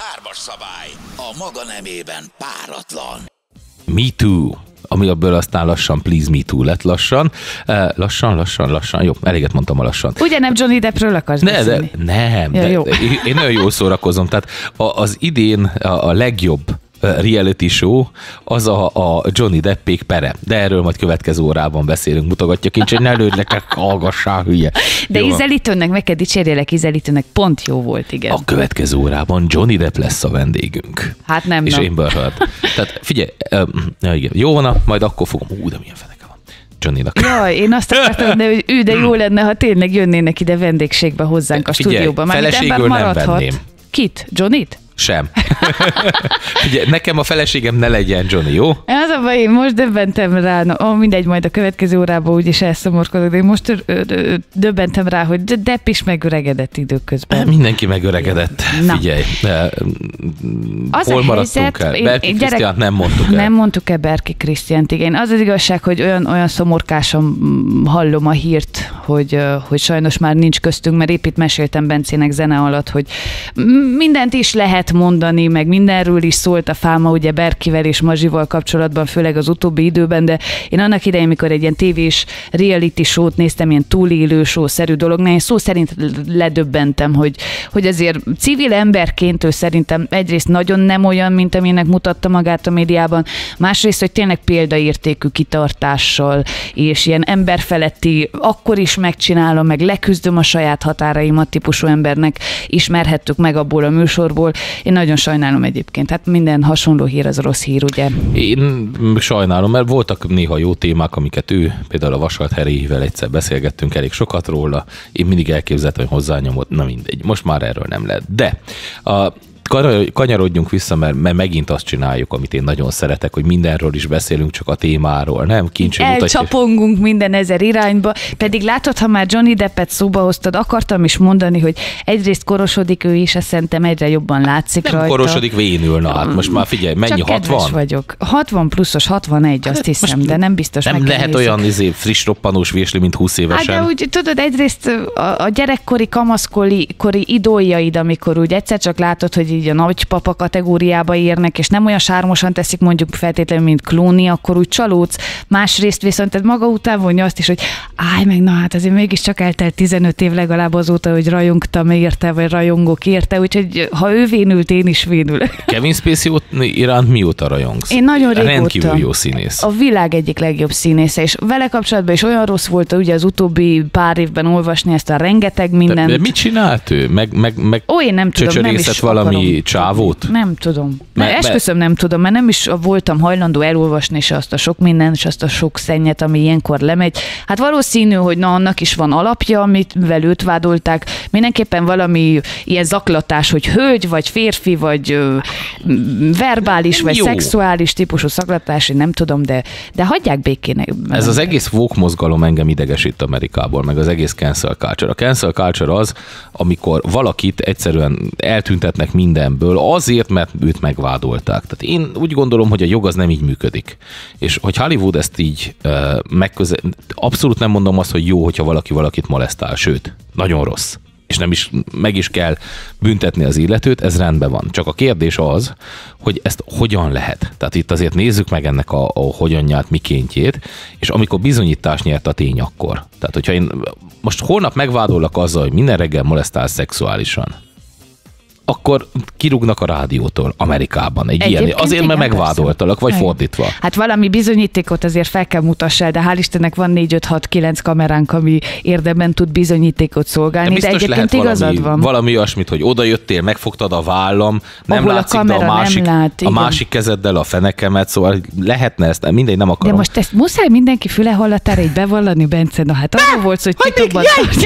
Hármas szabály. A maga nemében páratlan. Me Too, ami abból aztán lassan Please Me Too lett lassan. Lassan. Jó, eléget mondtam a lassan. Ugye nem Johnny Deppről akarsz beszélni? Nem. Ja, jó. Én nagyon jól szórakozom. Tehát az idén a legjobb reality show az a Johnny Deppék pere. De erről majd következő órában beszélünk, mutogatja kincs, hogy ne lődlek, hallgassál, hülye. De jó, Ízelítőnek, meg kell dicsérjelek, Ízelítőnek pont jó volt, igen. a következő órában Johnny Depp lesz a vendégünk. Hát nem, És na. Amber Heard. Tehát figyelj, igen, jó van, majd akkor fogom. De milyen feneke van Johnnynak. Jaj, én azt akartam mondani, hogy de jó lenne, ha tényleg jönnének ide vendégségbe hozzánk a Figyelj, stúdióba. feleségül nem venném. Kit? Johnnyt? Sem. Figyelj, nekem a feleségem ne legyen Johnny, jó? Az a baj, én most döbbentem rá, mindegy, majd a következő órában úgyis elszomorkodok, de én most döbbentem rá, hogy Depp is megöregedett időközben. Mindenki megöregedett. Na. Figyelj, Az hol a maradtunk helyzet, el? Berki Krisztiánt nem mondtuk el. Nem mondtuk el Berki Krisztiánt, igen. Az az igazság, hogy olyan szomorkásan hallom a hírt, hogy sajnos már nincs köztünk, mert épp itt meséltem Bencének zene alatt, hogy mindent is lehet mondani, meg mindenről is szólt a fáma, ugye Berkivel és Mazsival kapcsolatban, főleg az utóbbi időben, de én annak idején, mikor egy ilyen tévés reality show-t néztem, ilyen túlélő show-szerű dolognál, én szó szerint ledöbbentem, hogy azért civil emberként ő szerintem egyrészt nagyon nem olyan, mint aminek mutatta magát a médiában, másrészt, hogy tényleg példaértékű kitartással, és ilyen emberfeletti, akkor is megcsinálom, meg leküzdöm a saját határaimat típusú embernek ismerhettük meg abból a műsorból. Én nagyon sajnálom egyébként. Hát minden hasonló hír az rossz hír, ugye? Én sajnálom, mert voltak néha jó témák, amiket ő, például a Vasalt Herivel egyszer beszélgettünk elég sokat róla. Én mindig elképzeltem, hogy hozzányomott, na mindegy. Most már erről nem lehet. De kanyarodjunk vissza, mert megint azt csináljuk, amit én nagyon szeretek, hogy mindenről is beszélünk, csak a témáról, nem? Elcsapongunk minden ezer irányba, pedig látod, ha már Johnny Deppet szóba hoztad, akartam is mondani, hogy egyrészt korosodik ő is, ezt szerintem egyre jobban látszik nem rajta. Nem korosodik, vénül, na hát most már figyelj, mennyi, csak 60? Vagyok. 60 pluszos, 61, azt hiszem, de nem biztos. Nem lehet olyan friss roppanós vésli, mint 20 évesen. Hát de úgy, tudod, egyrészt a gyerekkori, kamaszkori idóljaid, amikor úgy egyszer csak látod, hogy így a nagypapa kategóriába érnek, és nem olyan sármosan teszik mondjuk feltétlenül, mint Clooney, akkor úgy csalódsz. Másrészt viszont maga után vonja azt is, hogy állj meg, na hát azért mégiscsak eltelt 15 év legalább azóta, hogy rajongtam érte, vagy rajongok érte, úgyhogy ha ő vénült, én is vénülök. Kevin Spacey iránt mióta rajongsz? Én nagyon régóta. Rendkívül jó színész. A világ egyik legjobb színésze, és vele kapcsolatban is olyan rossz volt, ugye az utóbbi pár évben olvasni ezt a rengeteg mindent. De mit csinált ő? Én nem tudom, nem is valami akarom. Csávót? Nem tudom. Esküszöm nem tudom, mert nem is voltam hajlandó elolvasni se azt a sok mindent, és azt a sok szennyet, ami ilyenkor lemegy. Hát valószínű, hogy annak is van alapja, amivel őt vádolták. Mindenképpen valami ilyen zaklatás, hogy hölgy, vagy férfi, vagy verbális, vagy szexuális típusú zaklatás, én nem tudom, de hagyják békén. Ez az egész woke mozgalom engem idegesít Amerikából, meg az egész cancel culture. A cancel culture az, amikor valakit egyszerűen eltüntetnek mindenből azért, mert őt megvádolták. Tehát én úgy gondolom, hogy a jog az nem így működik. És hogy Hollywood ezt így abszolút nem mondom azt, hogy jó, hogyha valakit molesztál, sőt, nagyon rossz. És nem is, meg is kell büntetni az illetőt, ez rendben van. Csak a kérdés az, hogy ezt hogyan lehet. Tehát itt azért nézzük meg ennek a hogyanját, mikéntjét, és amikor bizonyítás nyert a tény akkor. Tehát, hogyha én most holnap megvádollak azzal, hogy minden reggel molesztál szexuálisan, akkor kirúgnak a rádiótól Amerikában egy ilyen. Azért, mert megvádoltalak, vagy fordítva. Hát valami bizonyítékot azért fel kell mutassál, de hál' Istennek van 4-5-6-9 kameránk, ami érdemben tud bizonyítékot szolgálni, de egyébként igazad van. Valami olyasmit, hogy oda jöttél, megfogtad a vállam, nem ahol látszik, de a másik kezeddel a fenekemet, szóval lehetne ezt, mindegy, nem akarom. De most ezt muszáj mindenki füle hallatára így bevallani, Bence, na hát arról volt, hogy titokban...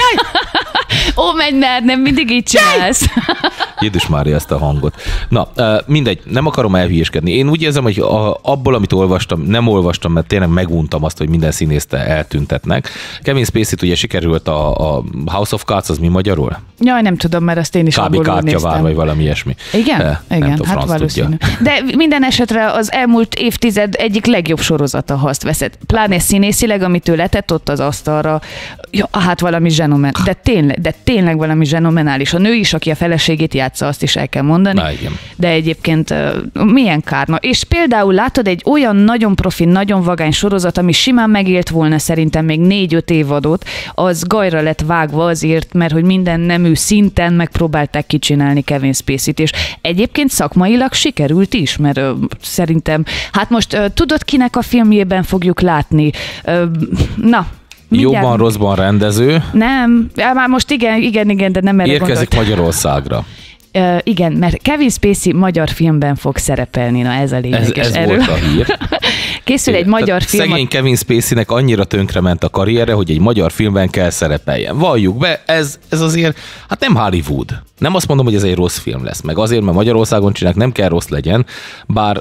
Ó, menj már, nem mindig így csinálsz. Jézus Mária, ezt a hangot. Na, mindegy, nem akarom elhülyéskedni. Én úgy érzem, hogy abból, amit olvastam, nem olvastam, mert tényleg meguntam azt, hogy minden színészt eltüntetnek. Kevin Spacey-t ugye sikerült a House of Cards, az mi magyarul? Jaj, nem tudom, mert azt én is abból néztem. Vagy valami ilyesmi. Igen? Igen, hát valószínű. De minden esetre az elmúlt évtized egyik legjobb sorozata, ha azt veszed. Pláne színészileg, amit ő letett ott az asztalra, ja, hát valami zsenomen. De tényleg valami zsenomenális. A nő is, aki a feleségét játsza, azt is el kell mondani. Na, igen. De egyébként milyen kárna. És például látod egy olyan nagyon profi, nagyon vagány sorozat, ami simán megélt volna szerintem még 4-5 évadot, az gajra lett vágva azért, mert hogy minden nemű szinten megpróbálták kicsinálni Kevin Spacey-t, és egyébként szakmailag sikerült is, mert szerintem, hát most tudod, kinek a filmjében fogjuk látni? Na, Jobban, rosszban rendező. Nem, már most igen, de nem erre érkezik Magyarországra. Igen, mert Kevin Spacey magyar filmben fog szerepelni, na ez a lényeges. Ez volt a hír. Készül egy magyar film. Szegény Kevin Spaceynek annyira tönkrement a karriere, hogy egy magyar filmben kell szerepeljen. Valljuk be, ez azért, hát nem Hollywood. Nem azt mondom, hogy ez egy rossz film lesz, meg azért, mert Magyarországon csinálják, nem kell rossz legyen, bár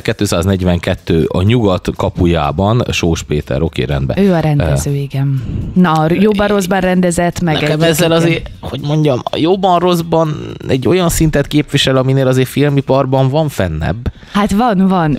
1242 a nyugat kapujában Sós Péter, oké, rendben. Ő a rendező, igen. Na, jobban rosszban rendezett, meg nekem ezzel azért, hogy mondjam, a jobban rosszban egy olyan szintet képvisel, aminél azért filmiparban van fennebb. Hát van,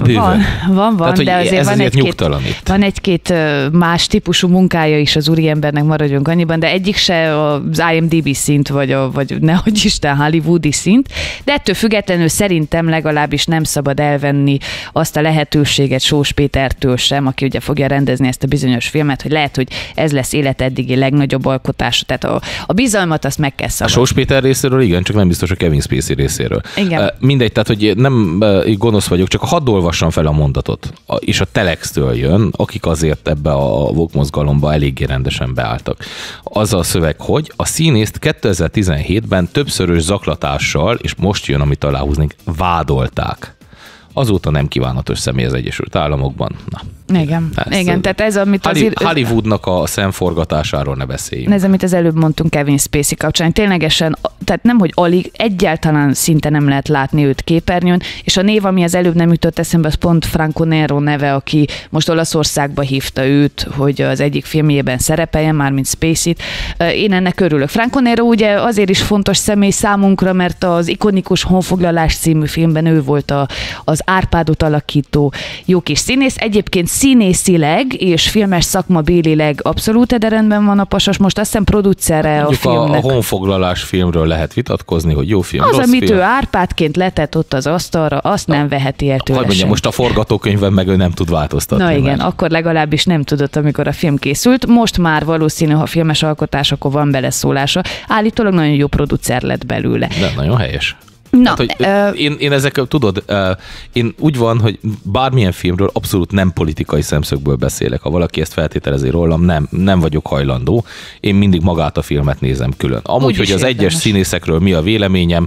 Tehát, de azért van egy-két más típusú munkája is az úriembernek, maradjunk annyiban, de egyik se az IMDb szint, vagy nehogy Isten hollywoodi szint, de ettől függetlenül szerintem legalábbis nem szabad elvenni azt a lehetőséget Sós Pétertől sem, aki ugye fogja rendezni ezt a bizonyos filmet, hogy lehet, hogy ez lesz élet eddigi legnagyobb alkotása. Tehát a bizalmat azt meg kell szabadni. A Sós Péter részéről igen, csak nem biztos a Kevin Spacey részéről. Igen. Mindegy, tehát hogy nem gonosz vagyok, csak hadd olvassam fel a mondatot. És a Telextől jön, akik azért ebbe a Vogue mozgalomba eléggé rendesen beálltak. Az a szöveg, hogy a színészt 2017-ben többszörös zaklatással, és most jön, amit aláhúznénk, vádolták. Azóta nem kívánatos személy az Egyesült Államokban. Na. Igen, tehát ez, amit Hollywoodnak a szemforgatásáról ne beszéljünk. Ez, amit az előbb mondtunk Kevin Spacey kapcsán, ténylegesen, tehát nem, hogy alig, egyáltalán szinte nem lehet látni őt képernyőn, és a név, ami az előbb nem jutott eszembe, az pont Franco Nero neve, aki most Olaszországba hívta őt, hogy az egyik filmjében szerepeljen, mármint Spacey-t. Én ennek örülök. Franco Nero ugye azért is fontos személy számunkra, mert az ikonikus Honfoglalás című filmben ő volt az Árpádot alakító jó kis színész. Egyébként színészileg és filmes szakmabélileg abszolút ederendben van a pasas, most azt hiszem producere a filmnek. A Honfoglalás filmről lehet vitatkozni, hogy jó film, az, rossz amit film. ő Árpádként letett ott az asztalra, azt nem veheti el tőle. Hogy mondjam, most a forgatókönyvben meg ő nem tud változtatni. Na igen, akkor legalábbis nem tudott, amikor a film készült. Most már valószínű, ha filmes alkotás, akkor van beleszólása. Állítólag nagyon jó producer lett belőle. De nagyon helyes. Na, hát, én ezek, tudod, én úgy van, hogy bármilyen filmről abszolút nem politikai szemszögből beszélek. Ha valaki ezt feltételezi rólam, nem vagyok hajlandó. Én mindig magát a filmet nézem külön. Amúgy, hogy az egyes színészekről mi a véleményem,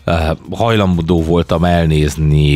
hajlandó voltam elnézni,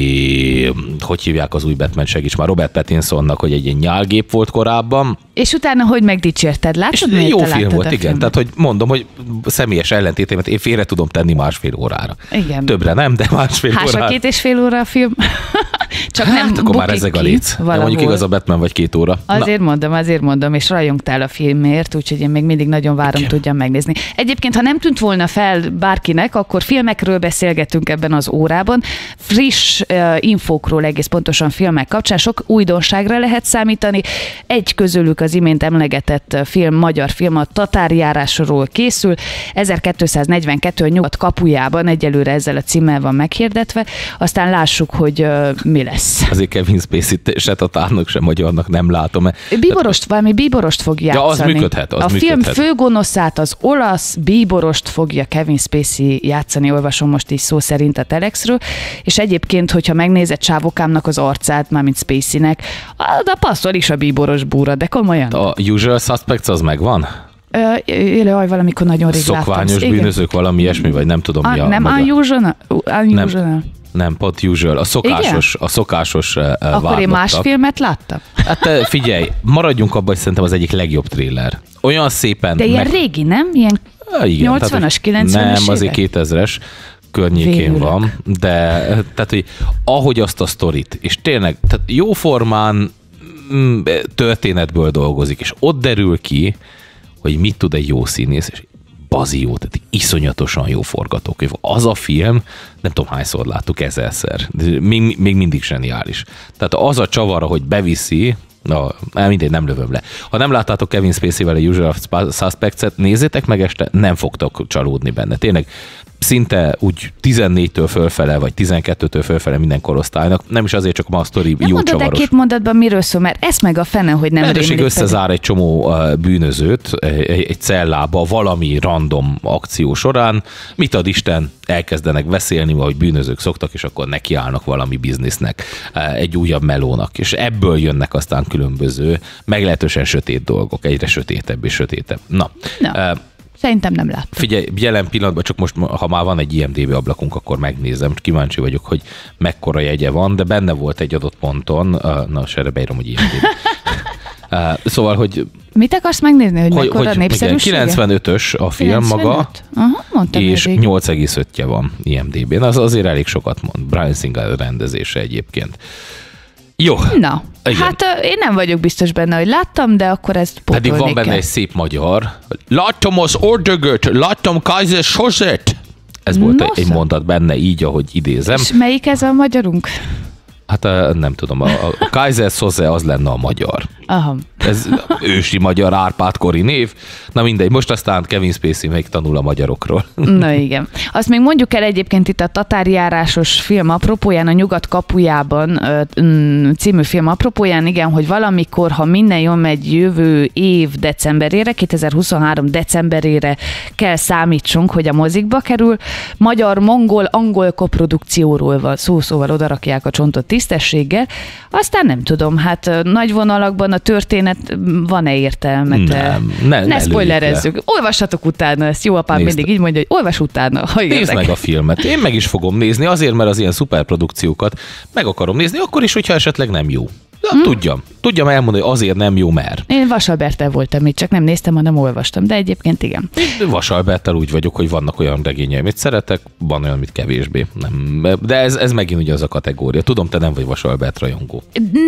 hogy hívják az új Batman, segíts már, Robert Pattinsonnak, hogy egy ilyen nyálgép volt korábban. És utána hogy megdicsérted? Látod, jó film volt, igen. Tehát, hogy mondom, hogy személyes ellentétemet én félre tudom tenni 1,5 órára. Igen. Többre nem, de 1,5 órára. 2,5 óra a film. Csak hát, nem akkor már ezek a léc. De mondjuk igaz a Batman vagy 2 óra. Azért mondom, és rajongtál a filmért, úgyhogy én még mindig nagyon várom, tudjam megnézni. Egyébként, ha nem tűnt volna fel bárkinek, akkor filmekről beszélgetünk ebben az órában. Friss infókról, egész pontosan filmek kapcsán sok újdonságra lehet számítani. Egy közülük az imént emlegetett film, magyar film, a Tatárjárásról készül. 1242 a nyugat kapujában, egyelőre ezzel a címmel van meghirdetve. Aztán lássuk, hogy mi lesz. Azért Kevin Spacey-t se tatárnak, se magyarnak nem látom. Valami bíborost fog játszani. Ja, az működhet. A film főgonoszát, az olasz bíborost fogja Kevin Spacey játszani, olvasom most így szó szerint a Telexről, és egyébként, hogyha megnézed Csávokámnak az arcát, mármint Spacey-nek, de passzol is a bíboros búra, de komolyan. A Usual Suspects az megvan? Valamikor nagyon rég láttam. Szokványos bűnözők, valami ilyesmi, vagy nem tudom mi a... Nem Unusual? Nem, pot usual. A szokásos Akkor vádlottak. én más filmet láttam? Hát figyelj, maradjunk abban, hogy szerintem az egyik legjobb thriller. Olyan szépen... De ilyen régi, nem? Ilyen 80-as, 90-es Nem, azért 2000-es környékén van, de tehát, hogy ahogy azt a sztorit, és tényleg, tehát jóformán történetből dolgozik, és ott derül ki, hogy mit tud egy jó színész, és bazi jó, tehát iszonyatosan jó forgatókönyv. Az a film, nem tudom hányszor láttuk, 1000-szer, még mindig zseniális. Tehát az a csavara, hogy beviszi, Mindegy, nem lövöm le. Ha nem láttátok Kevin Spacey-vel a Usual Suspects-et, nézzétek meg este, nem fogtok csalódni benne. Tényleg szinte úgy 14-től fölfele, vagy 12-től fölfele minden korosztálynak. Nem is azért, csak ma a sztori jó mondod csavaros. két mondatban miről szól, mert ezt meg a fene, hogy nem rendőrség rémlik. összezár egy csomó bűnözőt egy cellába valami random akció során. Mit ad Isten? Elkezdenek beszélni, ahogy bűnözők szoktak, és akkor nekiállnak valami biznisznek, egy újabb melónak. És ebből jönnek aztán különböző, meglehetősen sötét dolgok, egyre sötétebb és sötétebb. Na. Szerintem nem láttam. Figyelj, jelen pillanatban csak most, ha már van egy IMDb ablakunk, akkor megnézem. Kíváncsi vagyok, hogy mekkora jegye van, de benne volt egy adott ponton, na, erre beírom, hogy IMDb. Szóval, hogy... Mit akarsz megnézni, hogy mekkora népszerűsége? 95-ös a film 95? Maga, mondtam és 8,5-je van IMDb-n. Az azért elég sokat mond. Bryan Singer rendezése egyébként. Jó. Na, igen. Hát én nem vagyok biztos benne, hogy láttam, de akkor ezt pótolni pedig van benne kell. egy szép magyar. Láttam az Ordögöt, láttam Kaiser Sozet. Ez volt egy mondat benne, így, ahogy idézem. És melyik ez a magyarunk? Hát nem tudom, a Kaiser Soze az lenne a magyar. Aha. Ez ősi magyar Árpád-kori név. Na mindegy, most aztán Kevin Spacey még tanul a magyarokról. Na igen. Azt még mondjuk el egyébként itt a tatárjárásos film apropóján, a Nyugat kapujában című film apropóján, igen, hogy valamikor, ha minden jól megy, jövő év decemberére, 2023 decemberére kell számítsunk, hogy a mozikba kerül. Magyar, mongol, angol koprodukcióról van szó, szóval odarakják a csontot tisztességgel. Aztán nem tudom, hát nagy vonalakban a történet van-e értelme? Ne spoilerezzük. Olvassatok utána ezt. Jó apám mindig így mondja, hogy olvas utána. Nézd meg a filmet. Én meg is fogom nézni, azért, mert az ilyen szuperprodukciókat meg akarom nézni, akkor is, hogyha esetleg nem jó. Tudjam elmondani, hogy azért nem jó, mert. Én Vasalberttel voltam itt, csak nem néztem, hanem olvastam, de egyébként igen. Én Vasalberttel úgy vagyok, hogy vannak olyan regényeim, amit szeretek, van olyan, amit kevésbé. Nem. De ez megint ugye az a kategória. Tudom, te nem vagy Vasalbert rajongó.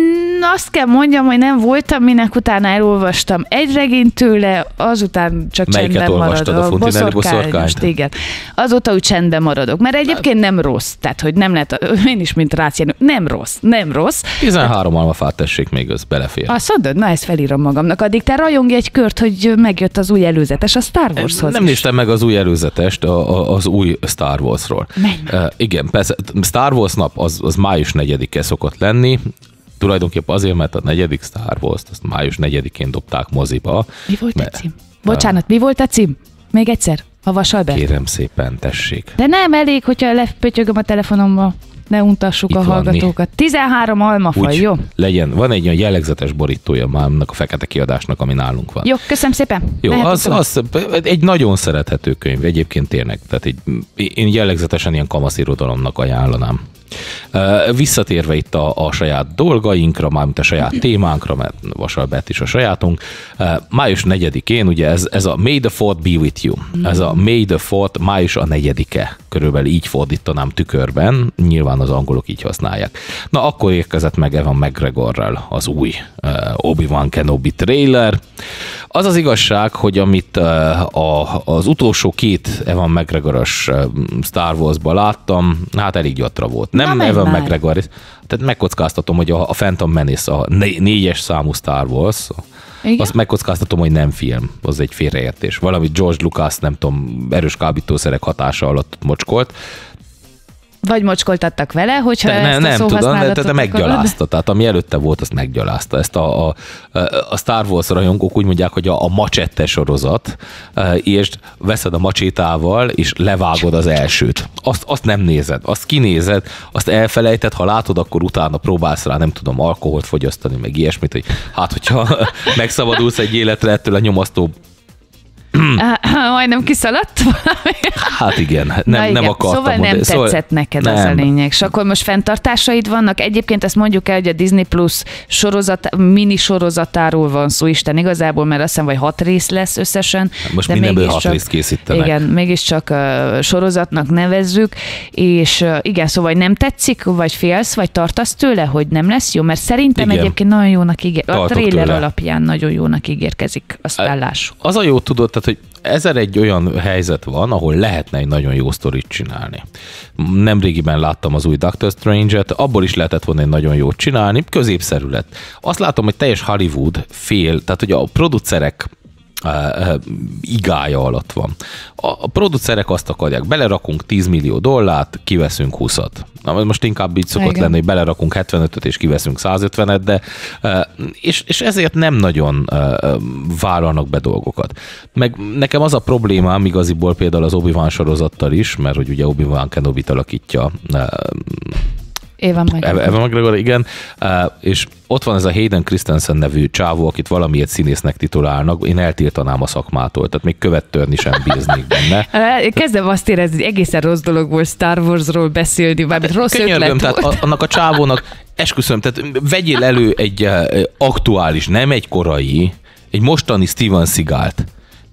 Azt kell mondjam, hogy nem voltam, minek utána elolvastam egy regényt tőle, azután csak melyiket csendben olvastad, maradok. a Fontinelli boszorkányt? Igen. Azóta úgy csendben maradok, mert egyébként nem rossz. Tehát, hogy nem lehet, én is, mint Rácjenő, nem rossz. 13 almafát tessék még, az belefér. Azt mondod? Na, ezt felírom magamnak. Addig te rajongj egy kört, hogy megjött az új előzetes a Star Warshoz. Nem néztem meg az új előzetest, az új Star Warsról. Igen, persze, Star Wars nap az május 4-e szokott lenni, tulajdonképpen azért, mert a 4. Star Wars-t azt május 4-én dobták moziba. Mi volt a cím? Bocsánat, mi volt a cím? Még egyszer, a Vasalbert. Kérem szépen, tessék. De nem elég, hogyha lepötyögöm a telefonomba. Ne untassuk itt a hallgatókat. 13 almafaj, jó? Legyen. Van egy olyan jellegzetes borítója már annak a fekete kiadásnak, ami nálunk van. Jó, köszönöm szépen. Jó, az egy nagyon szerethető könyv, egyébként tényleg. Tehát én jellegzetesen ilyen kamaszírodalomnak ajánlanám. Visszatérve itt a saját dolgainkra, mármint a saját témánkra, mert Vasalbert is a sajátunk, május 4-én, ugye ez a May the 4th be with you. Ez a May the 4th, május a 4-e, körülbelül így fordítanám tükörben, nyilván az angolok így használják. Na, akkor érkezett meg Ewan McGregorral az új Obi-Wan Kenobi trailer. Az az igazság, hogy amit az utolsó 2 Ewan McGregoros Star Wars-ban láttam, hát elég gyatra volt. Nem Ewan McGregor, tehát megkockáztatom, hogy a Phantom Menace, a 4-es számú Star Wars, igen? Azt megkockáztatom, hogy nem film, az egy félreértés. Valami George Lucas, nem tudom, erős kábítószerek hatása alatt mocskolt. Vagy mocskoltattak vele, hogyha ezt a szóhasználatot de meggyalázta. Tehát ami előtte volt, azt meggyalázta. Ezt a Star Wars rajongók úgy mondják, hogy a Machete sorozat, és veszed a macsétával, és levágod az elsőt. Azt nem nézed, azt kinézed, azt elfelejted, ha látod, akkor utána próbálsz rá, nem tudom, alkoholt fogyasztani, meg ilyesmit, hogy hát, hogyha megszabadulsz egy életre ettől a nyomasztó majdnem kiszaladt valami. Hát igen, nem akartam. Szóval nem tetszett neked nem. Az a lényeg. És akkor most fenntartásaid vannak. Egyébként ezt mondjuk el, hogy a Disney Plus mini sorozatáról van szó, Isten igazából, mert azt hiszem, vagy 6 rész lesz összesen. Most mindenből 6 részt készítenek. Igen, mégiscsak sorozatnak nevezzük, és igen, szóval nem tetszik, vagy félsz, vagy tartasz tőle, hogy nem lesz jó, mert szerintem igen. Egyébként nagyon jónak ígér. A trailer alapján nagyon jónak ígérkezik, azt lássuk. Az a jó, tudod, tehát Tehát, hogy 1001 olyan helyzet van, ahol lehetne egy nagyon jó sztorit csinálni. Nemrégiben láttam az új Doctor Strange-et, abból is lehetett volna egy nagyon jót csinálni, középszerű lett. Azt látom, hogy teljes Hollywood fél, tehát hogy a producerek igája alatt van. A producerek azt akarják, belerakunk 10 millió dollárt, kiveszünk 20-at. Na, most inkább így szokott lenni, hogy belerakunk 75-öt és kiveszünk 150-et, de és ezért nem nagyon vállalnak be dolgokat. Meg nekem az a problémám igaziból például az Obi-Wan sorozattal is, mert hogy ugye Obi-Wan Kenobi-t alakítja Ewan McGregor, igen, és ott van ez a Hayden Christensen nevű csávó, akit valamiért színésznek titulálnak, én eltiltanám a szakmától, tehát még követ törni sem bíznék benne. Kezdem azt érezni, hogy egészen rossz dolog volt Star Warsról beszélni, bármit rossz ötlet tehát volt. Annak a csávónak, esküszöm, tehát vegyél elő egy aktuális, nem egy korai, egy mostani Steven Seagalt,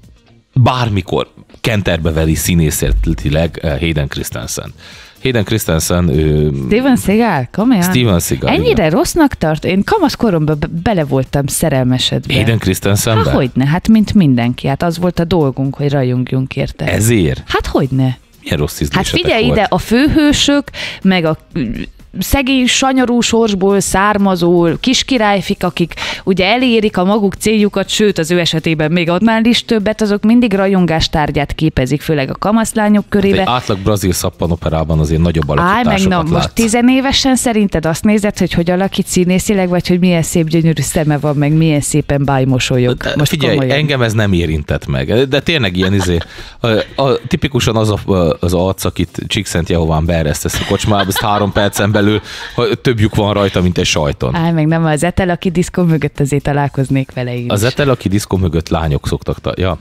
bármikor kenterbe veri színészetileg Hayden Christensen. Hayden Christensen, Steven Seagal? Komolyan? Steven Seagal. Ennyire igen. rossznak tart? Én kamaszkoromban bele voltam szerelmesedve. Hayden Christensenben? Hát hogyne, hát mint mindenki. Hát az volt a dolgunk, hogy rajongjunk érte. Ezért? Hát hogyne. Milyen rossz Hát ízlésetek figyelj volt. ide, a főhősök, meg a szegény, sanyarú sorsból származó kiskirályfik, akik ugye elérik a maguk céljukat, sőt az ő esetében még annál is többet, azok mindig rajongástárgyát képezik, főleg a kamaszlányok körébe. Egy átlag brazil szappanoperában azért nagyobb alakításokat Állj meg, na, most látsz. 10 évesen szerinted azt nézed, hogy alakít színészileg, vagy hogy milyen szép gyönyörű szeme van, meg milyen szépen bájmosolyog. Most Figyelj, komolyan. engem ez nem érintett meg, de tényleg ilyen tipikusan az arc, akit Csíkszent Jehován beeresztesz a kocsmába, ezt 3 percen belül több lyuk van rajta, mint egy sajton. Állj meg, nem az Etelaki diszkó mögött azért találkoznék vele én Az is. Etelaki diszkó mögött lányok szoktak. Ja.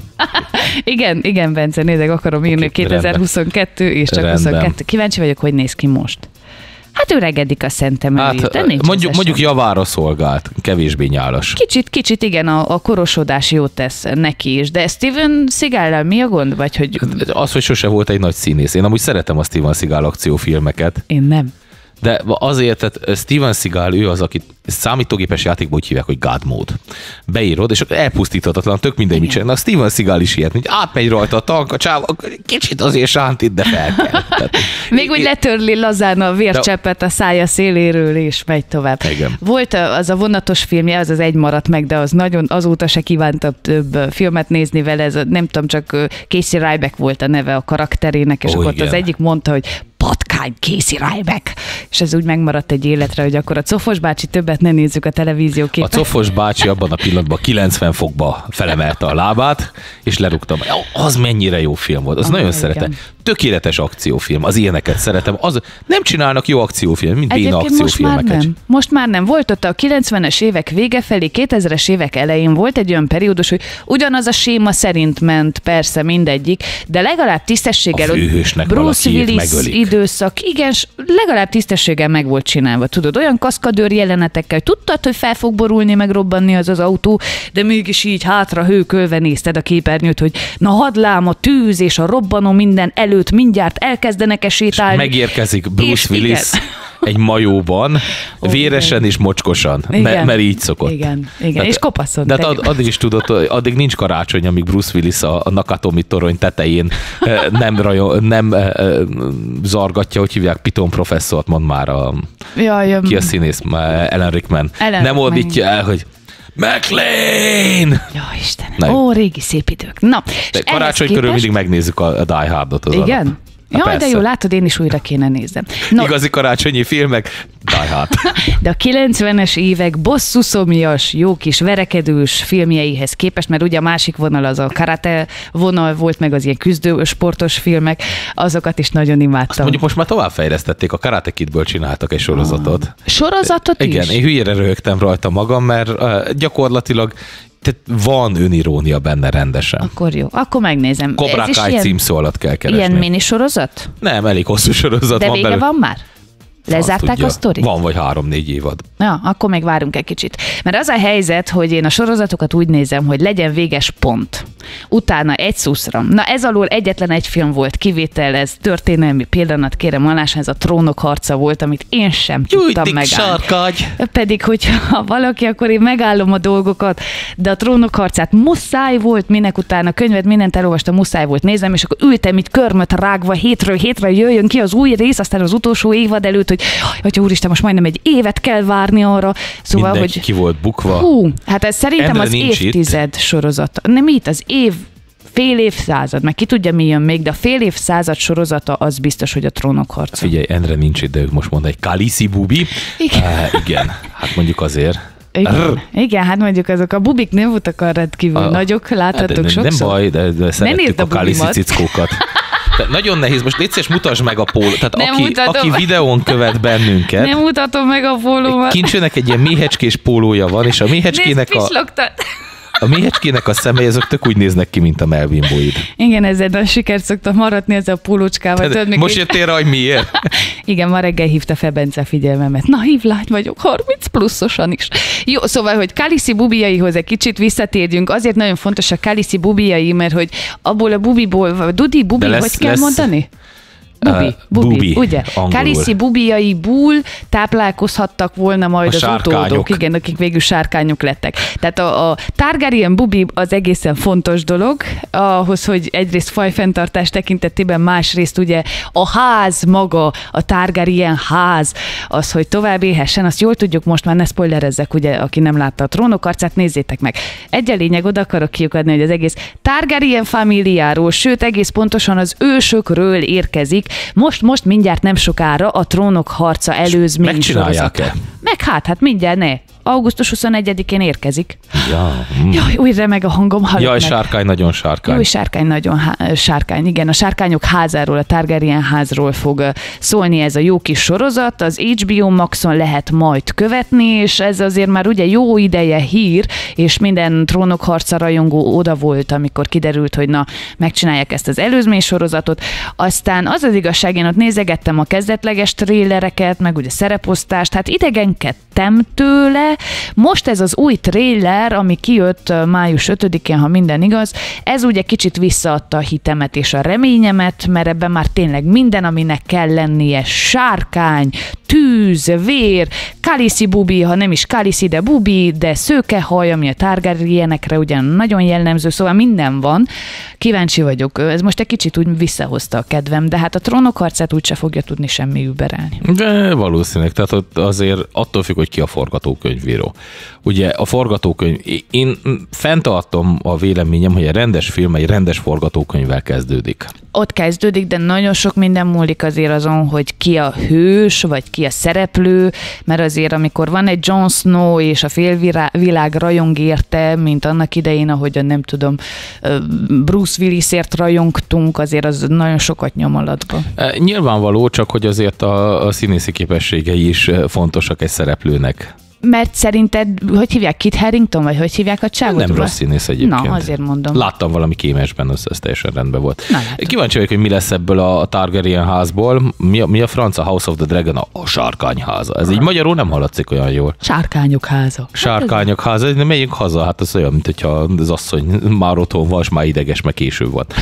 Igen, Bence, nézek, akarom írni, Oké, 2022 és csak Rendben. 22. Kíváncsi vagyok, hogy néz ki most. Hát öregedik a Szentem elé, de nincs mondjuk javára szolgált, kevésbé nyálas. Kicsit igen, a korosodás jót tesz neki is, de Steven Seagal-lel mi a gond? Vagy hogy Az, hogy sose volt egy nagy színész. Én amúgy szeretem a Steven Seagal akciófilmeket, én nem. de azért, tehát Steven Seagal, ő az, akit számítógépes játékban úgy hívják, hogy God Mode. Beírod, és akkor elpusztíthatatlan, tök mindegy, mit csinál. A Steven Seagal is ilyet, hogy átmegy rajta a tank, a csáv, kicsit azért sántít, de fel kell. Tehát, Még úgy letörli lazán a vércseppet a szája széléről, és megy tovább. Igen. Volt az a vonatos filmje, az egy maradt meg, de az nagyon, azóta se kívántam több filmet nézni vele, ez nem tudom, csak Casey Ryback volt a neve a karakterének, és akkor igen. az egyik mondta, hogy patkány Casey Ryback, és ez úgy megmaradt egy életre, hogy akkor a Cofos bácsi többet ne nézzük a televízió a képet. Cofos bácsi abban a pillanatban 90 fokba felemelte a lábát, és lerúgtam. Az mennyire jó film volt, az nagyon igen. szeretem. Tökéletes akciófilm, az ilyeneket szeretem. Az, nem csinálnak jó akciófilm, mint béna Egyébként akciófilmeket. most már nem. Volt ott a 90-es évek vége felé, 2000-es évek elején volt egy olyan periódus, hogy ugyanaz a séma szerint ment, persze mindegyik, de legalább tisztességgel, A főhősnek Bruce valakiék Willis megölik. időszak, igen, legalább tisztességgel meg volt csinálva, tudod, olyan kaszkadőr jelenetekkel, tudtad, hogy fel fog borulni, meg robbanni az autó, de mégis így hátra hőkölve nézted a képernyőt, hogy na hadlám, a tűz és a robbanó minden előtt mindjárt elkezdenek sétálni. Megérkezik Bruce És Willis egy majóban, véresen és mocskosan, Igen. mert így szokott. Igen, és kopaszon. De hát addig is tudod, addig nincs karácsony, amíg Bruce Willis a Nakatomi torony tetején nem zargatja, hogy hívják, Piton professzort, mond már ki a színész, Alan Rickman. Nem ordítja el, hogy McLean! Ja, Istenem. Régi szép idők. Na, De karácsony körül mindig megnézzük a Die Hardot. Igen? Jaj, de jó, látod, én is újra kéne néznem. No, igazi karácsonyi filmek, Die Hard. de a 90-es évek bosszúszomjas, jó kis verekedős filmjeihez képest, mert ugye a másik vonal az a karate vonal volt, meg az ilyen küzdősportos filmek, azokat is nagyon imádtam. Mondjuk most már továbbfejlesztették, a Karate Kidből csináltak egy sorozatot. Sorozatot Igen, is? én hülyére röhögtem rajta magam, mert gyakorlatilag tehát van önirónia benne rendesen. Akkor jó, akkor megnézem. Cobra Kai címszó alatt kell keresni. Ilyen minisorozat? Nem, elég hosszú sorozat De van vége belőle. van már? Lezárták a sztorit? Van vagy 3-4 évad. Ja, akkor még várunk egy kicsit. Mert az a helyzet, hogy én a sorozatokat úgy nézem, hogy legyen véges pont. Utána egy szuszra. Na ez alól egyetlen egy film volt, kivétel, ez történelmi pillanat, kérem alásán, ez a Trónok harca volt, amit én sem tudtam megállni. Sarkagy! Pedig, hogyha valaki, akkor én megállom a dolgokat, de a Trónok harcát muszáj volt, minek utána könyvet, mindent elolvastam, muszáj volt nézem, és akkor ültem itt körmöt rágva, hétről hétre jöjjön ki az új rész, aztán az utolsó évad előtt, hogy úristen, most majdnem egy évet kell várni arra. Szóval, mindenki hogy ki volt bukva. Hú, hát ez szerintem Endre az nincs évtized sorozata. Nem itt, az fél évszázad, meg ki tudja mi jön még, de a fél évszázad sorozata az biztos, hogy a Trónok harca. Figyelj, Endre nincs itt, de ők most mond egy Khaleesi bubi. Igen. Igen, hát mondjuk azért. Igen, hát mondjuk azok a bubik nem voltak arra rendkívül nagyok, láthatok sokszor. Nem baj, de szerettük a Khaleesi cickókat. Nagyon nehéz, most légy szíves, mutasd meg a pólót. Tehát aki videón követ bennünket. Nem mutatom meg a pólómat. Kincsőnek egy ilyen méhecskés pólója van, és a méhecskének a szemei, azok tök úgy néznek ki, mint a Melvin Boyd. Igen, ezzel nagy sikert szoktam maradni ezzel a pólócskával. Most jöttél rá, hogy miért? Igen, ma reggel hívta Febence a figyelmemet. Na, hívlány vagyok, 30 pluszosan is. Jó, szóval, hogy Khaleesi bubiaihoz egy kicsit visszatérjünk. Azért nagyon fontos a Khaleesi bubiai, mert hogy abból a bubiból, Dudi, bubi, hogy kell mondani? Bubi, ugye? Khaleesi bubiaiból táplálkozhattak volna majd az utódok, igen, akik végül sárkányok lettek. Tehát a Targaryen bubi az egészen fontos dolog, ahhoz, hogy egyrészt fajfenntartás tekintetében, másrészt ugye a ház maga, a Targaryen ház, az, hogy tovább élhessen, azt jól tudjuk, most már ne spoilerezzek, ugye, aki nem látta a Trónok harcát, nézzétek meg. Egy a lényeg, oda akarok kiukadni, hogy az egész Targaryen familiáról, sőt egész pontosan az ősökről érkezik. Most mindjárt nem sokára a Trónok harca előzmény sorozata. Meg hát mindjárt ne. Augusztus 21-én érkezik. Ja. Jaj, új remeg a hangom. Jaj, sárkány, nagyon sárkány. Jaj, sárkány, nagyon sárkány. Igen, a sárkányok házáról, a Targaryen házról fog szólni ez a jó kis sorozat. Az HBO Maxon lehet majd követni, és ez azért már ugye jó ideje hír, és minden Trónok harca rajongó oda volt, amikor kiderült, hogy na, megcsinálják ezt az előzmény sorozatot. Aztán az az igazság, én ott nézegettem a kezdetleges trélereket, meg ugye szereposztást, hát idegenkedtem tőle. Most ez az új trailer, ami kijött május 5-én, ha minden igaz, ez ugye kicsit visszaadta a hitemet és a reményemet, mert ebben már tényleg minden, aminek kell lennie, sárkány, tűz, vér, Khaleesi bubi, ha nem is Khaleesi, de bubi, de szőkehaj, ami a Targaryenekre ugyan nagyon jellemző, szóval minden van. Kíváncsi vagyok, ez most egy kicsit úgy visszahozta a kedvem, de hát a Trónok harcát úgyse fogja tudni semmi überelni. De valószínűleg, tehát ott azért attól függ, hogy ki a forgatókönyvíró. Ugye a forgatókönyv, én fenntartom a véleményem, hogy egy rendes film egy rendes forgatókönyvvel kezdődik. Ott kezdődik, de nagyon sok minden múlik azért azon, hogy ki a hős, vagy ki a szereplő, mert azért amikor van egy Jon Snow és a félvilág rajong érte, mint annak idején, ahogyan nem tudom, Bruce Willisért rajongtunk, azért az nagyon sokat nyom alatba. Nyilvánvaló, csak hogy azért a színészi képességei is fontosak egy szereplőnek. Mert szerinted, hogy hívják, Kit Harington, vagy hogy hívják a csávot? Nem rossz színész egyébként. Na, azért mondom. Láttam valami kémesben, ez teljesen rendben volt. Kíváncsi vagyok, hogy mi lesz ebből a Targaryen házból. Mi a franca House of the Dragon? A sárkányháza. Ez így magyarul nem hallatszik olyan jól. Sárkányok háza. Sárkányok háza, de megyünk haza, hát az olyan, mint hogyha az asszony már otthon van, és már ideges, meg késő van.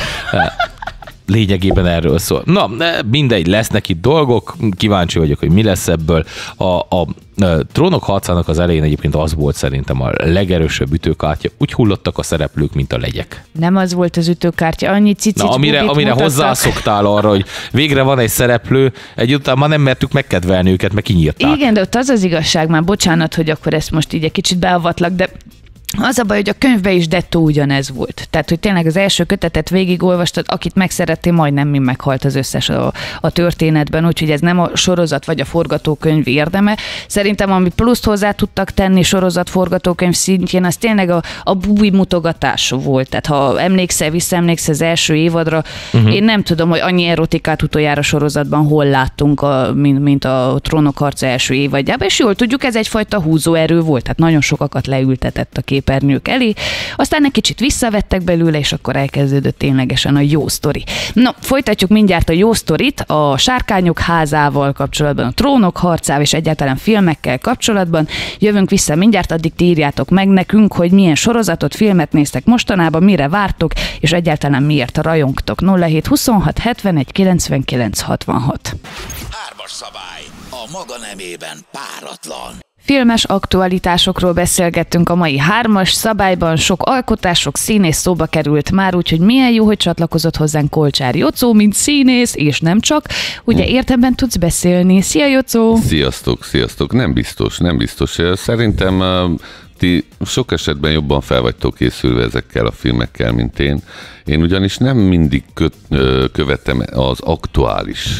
Lényegében erről szól. Na, mindegy, lesznek itt dolgok, kíváncsi vagyok, hogy mi lesz ebből. A Trónok harcának az elején egyébként az volt szerintem a legerősebb ütőkártya. Úgy hullottak a szereplők, mint a legyek. Nem az volt az ütőkártya, annyi cicics amire hozzászoktál arra, hogy végre van egy szereplő, egy után már nem mertük megkedvelni őket, meg kinyírták. Igen, de ott az az igazság, már bocsánat, hogy akkor ezt most így egy kicsit beavatlak, de az a baj, hogy a könyvben is dettó ugyanez volt. Tehát, hogy tényleg az első kötetet végigolvastad, akit megszerettél, majdnem mind meghalt az összes a történetben, úgyhogy ez nem a sorozat vagy a forgatókönyv érdeme. Szerintem, ami pluszt hozzá tudtak tenni sorozat forgatókönyv szintjén, az tényleg a bubi mutogatás volt. Tehát, ha visszaemlékszel az első évadra, én nem tudom, hogy annyi erotikát utoljára sorozatban hol láttunk, mint a Trónok harca első évadjában, és jól tudjuk, ez egyfajta húzóerő volt, tehát nagyon sokakat leültetett a képernyők elé, aztán egy kicsit visszavettek belőle, és akkor elkezdődött ténylegesen a jó sztori. No, folytatjuk mindjárt a jó sztorit a Sárkányok házával kapcsolatban, a Trónok harcával és egyáltalán filmekkel kapcsolatban. Jövünk vissza mindjárt, addig ti írjátok meg nekünk, hogy milyen sorozatot, filmet néztek mostanában, mire vártok, és egyáltalán miért rajongtok. 0726 71 99 66. Hármas szabály. A maga nemében páratlan. Filmes aktualitásokról beszélgettünk a mai 3-as szabályban, sok alkotás, sok színész szóba került már, úgyhogy milyen jó, hogy csatlakozott hozzánk Kolcsár Jocó, mint színész, és nem csak. Ugye érdemben tudsz beszélni. Szia, Jocó! Sziasztok! Nem biztos. Szerintem ti sok esetben jobban fel vagytok készülve ezekkel a filmekkel, mint én. Én ugyanis nem mindig követem az aktuális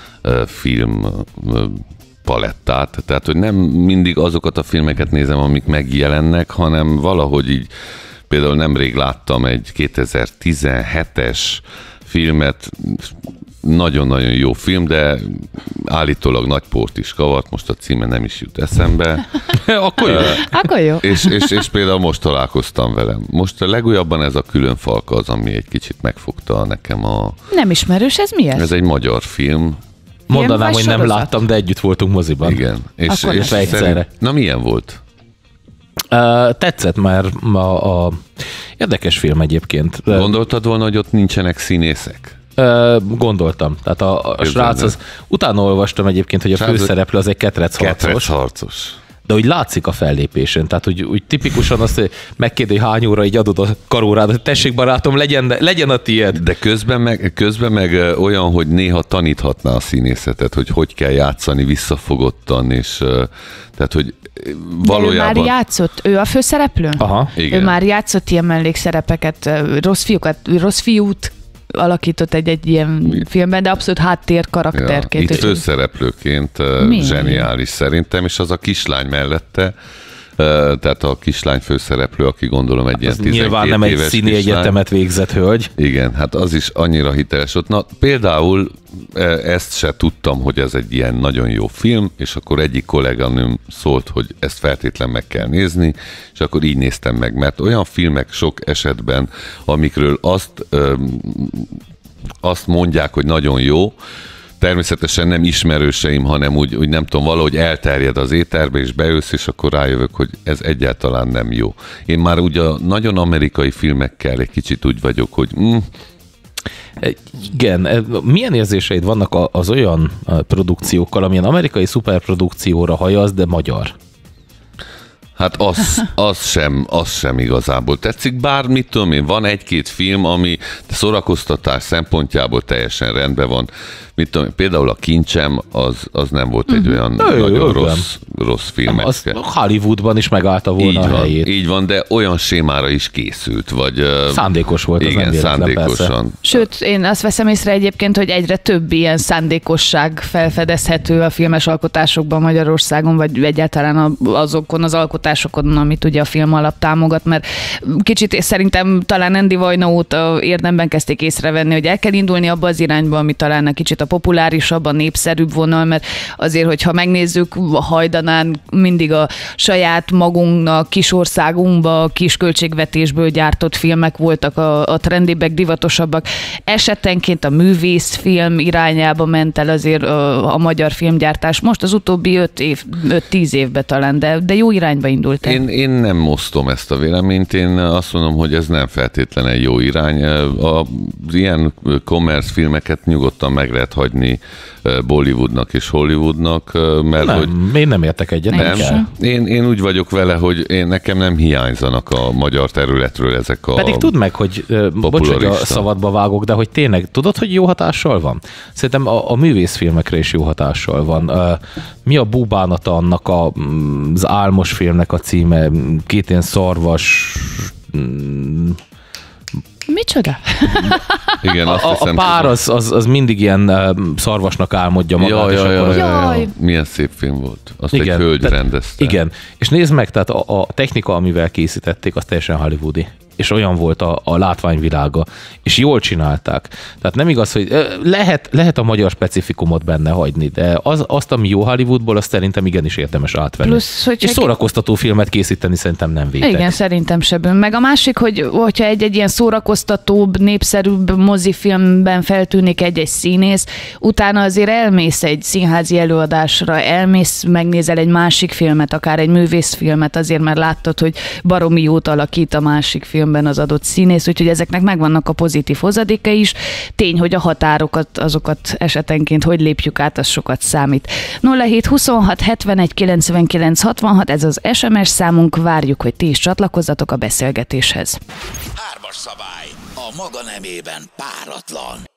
film palettát, tehát hogy nem mindig azokat a filmeket nézem, amik megjelennek, hanem valahogy így, például nemrég láttam egy 2017-es filmet, nagyon-nagyon jó film, de állítólag nagy port is kavart, most a címe nem is jut eszembe. Akkor jó. És például most találkoztam velem. Most a legújabban ez a Különfalka az, ami egy kicsit megfogta nekem a... Nem ismerős, ez mi ez? Ez egy magyar film. Mondanám, hogy nem láttam, de együtt voltunk moziban. Igen. És egyszerre. Na, milyen volt? Tetszett már a érdekes film egyébként. Gondoltad volna, hogy ott nincsenek színészek? Gondoltam. Tehát a srác az... Utána olvastam egyébként, hogy a főszereplő az egy ketrecharcos. De úgy látszik a fellépésen, tehát úgy tipikusan azt megkérdezi, hogy hány óra így adod a karórádat, tessék barátom, legyen a tiéd. De közben meg olyan, hogy néha taníthatná a színészetet, hogy kell játszani visszafogottan, és tehát, hogy valójában... De ő már játszott, ő a főszereplő? Aha. Igen. Ő már játszott ilyen mellékszerepeket, rossz fiút alakított egy ilyen filmben, de abszolút háttér karakterként. Itt főszereplőként zseniális szerintem, és az a kislány mellette, tehát a kislány főszereplő, aki gondolom egy ilyen 12 nyilván nem egy színi egyetemet végzett hölgy. Igen, hát az is annyira hiteles ott. Na, például ezt se tudtam, hogy ez egy ilyen nagyon jó film, és akkor egyik kolléganőm szólt, hogy ezt feltétlen meg kell nézni, és akkor így néztem meg, mert olyan filmek sok esetben, amikről azt mondják, hogy nagyon jó, természetesen nem ismerőseim, hanem úgy nem tudom, valahogy elterjed az éterbe, és beülsz, és akkor rájövök, hogy ez egyáltalán nem jó. Én már ugye a nagyon amerikai filmekkel egy kicsit úgy vagyok, hogy Igen, milyen érzéseid vannak az olyan produkciókkal, amilyen amerikai szuperprodukcióra hajaz, de magyar? Hát az sem igazából tetszik, bár mit tudom én, van egy-két film, ami szórakoztatás szempontjából teljesen rendben van. Mit tudom én, például a Kincsem, az nem volt egy olyan nagyon rossz film. Az Hollywoodban is megállta volna a helyét. Így van, de olyan sémára is készült, vagy... Szándékos volt az, igen, nem véletlen, szándékosan. Persze. Sőt, én azt veszem észre egyébként, hogy egyre több ilyen szándékosság felfedezhető a filmes alkotásokban Magyarországon, vagy egyáltalán azokon az alkotásokon, amit ugye a film alap támogat, mert kicsit szerintem talán Andy Vajna óta érdemben kezdték észrevenni, hogy el kell indulni abba az irányba, ami talán egy kicsit a populárisabb, a népszerűbb vonal, mert azért, hogyha megnézzük, a Hajdanán mindig a saját magunknak, kis országunkba, kis költségvetésből gyártott filmek voltak a trendibbek, divatosabbak. Esetenként a művészfilm irányába ment el azért a magyar filmgyártás. Most az utóbbi 5-10 évben talán, de jó irányba indult el. Én nem osztom ezt a véleményt, én azt mondom, hogy ez nem feltétlenül egy jó irány. Az ilyen commerce filmeket nyugodtan meg lehet hagyni Bollywoodnak és Hollywoodnak, mert nem, hogy... én nem értek egyet. Én úgy vagyok vele, hogy nekem nem hiányzanak a magyar területről ezek a... Pedig tudd meg, hogy bocs, hogy a szabadba vágok, de hogy tényleg tudod, hogy jó hatással van? Szerintem a művészfilmekre is jó hatással van. Mi a búbánata annak az álmos filmnek a címe? Két ilyen szarvas... Micsoda? Igen, azt a pár az mindig ilyen szarvasnak álmodja magát. Jaj. Milyen szép film volt. Azt igen, egy hölgy rendezte. Igen, és nézd meg, tehát a technika, amivel készítették, az teljesen hollywoodi. és olyan volt a látványvilága, és jól csinálták. Tehát nem igaz, hogy lehet a magyar specifikumot benne hagyni, de azt, ami jó Hollywoodból, azt szerintem igenis érdemes átvenni. Plusz, és szórakoztató filmet készíteni szerintem nem vétek. Igen, szerintem se bűn. Meg a másik, hogyha egy ilyen szórakoztatóbb, népszerűbb mozifilmben feltűnik egy színész, utána azért elmész egy színházi előadásra, elmész, megnézel egy másik filmet, akár egy művészfilmet, azért már láttad, hogy baromi jót alakít a másik filmben az adott színész, úgyhogy ezeknek megvannak a pozitív hozadékai is. Tény, hogy a határokat, azokat esetenként hogy lépjük át, az sokat számít. 0726 71 99 66, ez az SMS számunk, várjuk, hogy ti is csatlakozzatok a beszélgetéshez. 3-as szabály, a maga nemében páratlan.